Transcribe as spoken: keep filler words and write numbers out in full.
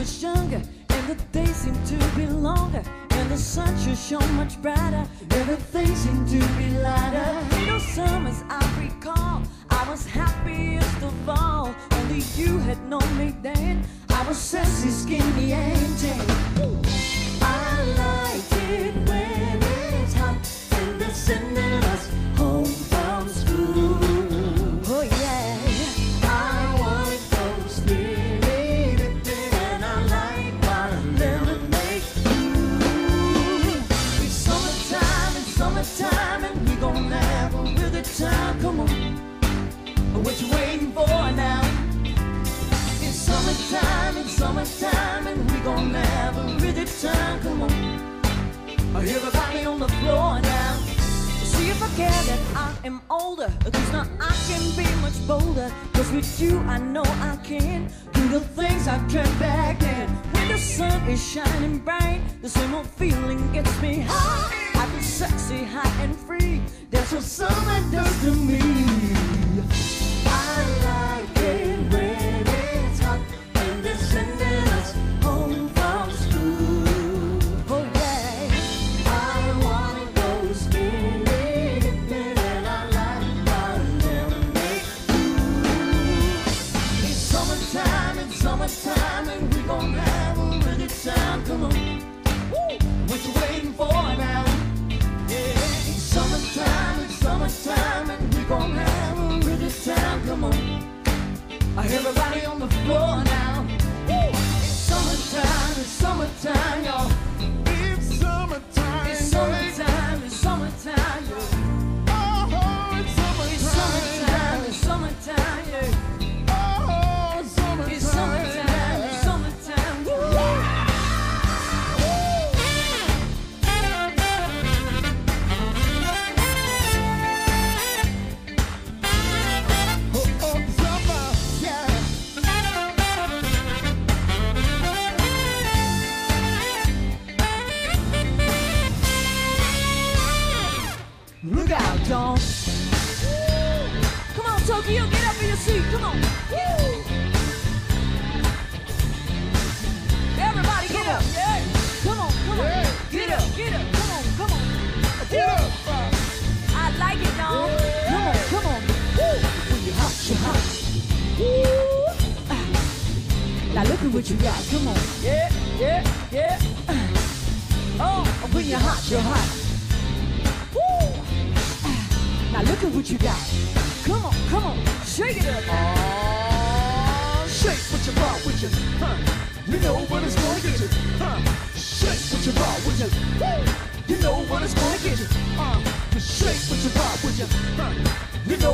was younger, and the days seem to be longer, and the sun should shone much brighter. Everything seemed to be lighter. In those summers I recall, I was happiest of all. Only you had known me then. I was sassy, skinny, and tan. I liked it when it's hot and they're sending us home from school. Oh yeah, I wanna go spinning, and I like my lemonade too. It's summertime, it's summertime, and we gon' have a really good time. Come on, what you waiting for now? It's summertime, it's summertime, and we gon' have a really good time. Come on, everybody on the floor now. See if I care that I am older, cause now I can be much bolder. Cause with you I know I can do the things I dreamt back then. When the sun is shining bright, the same old feeling gets me high. I feel sexy, high and free. That's what summer does to me. I like it when it's hot and they're sending us home from school. Oh yeah, I wanna go spinning, and I like my lemonade too. It's summertime, it's summertime, and we gon' have a really good time. Come on, woo! What you waiting for now? Yeah, it's summertime, it's summertime, and we gon' have a really good time. Come on, everybody on the floor now. Woo! It's summertime, it's summertime, y'all. It's summertime. It's summertime, it's summertime, yeah. Oh, it's It's summertime, summertime. it's summertime, yeah. Oh, it's summertime. It's summertime, it's summertime, woo! Oh, oh, summer, yeah. Look out, dog. Come on, Tokyo, get up in your seat. Come on. Woo. Everybody get up. Yeah. Come on, come on. Yeah. Get up, get up. Come on, come on. Get up. I like it, dog. Come on, come on. Woo. When you're hot, you're hot. Woo. Ah. Now look at what you got. Come on. Yeah, yeah, yeah. Oh, when you're hot, you're hot. Woo. Now look at what you got. Come on, come on, shake it up. Oh, shake what you brought with you. Huh. You know what it's gonna get you. Huh. Shake what you brought with you. Woo. You know what it's gonna get you. Uh, just shake what you brought with you. Huh. You know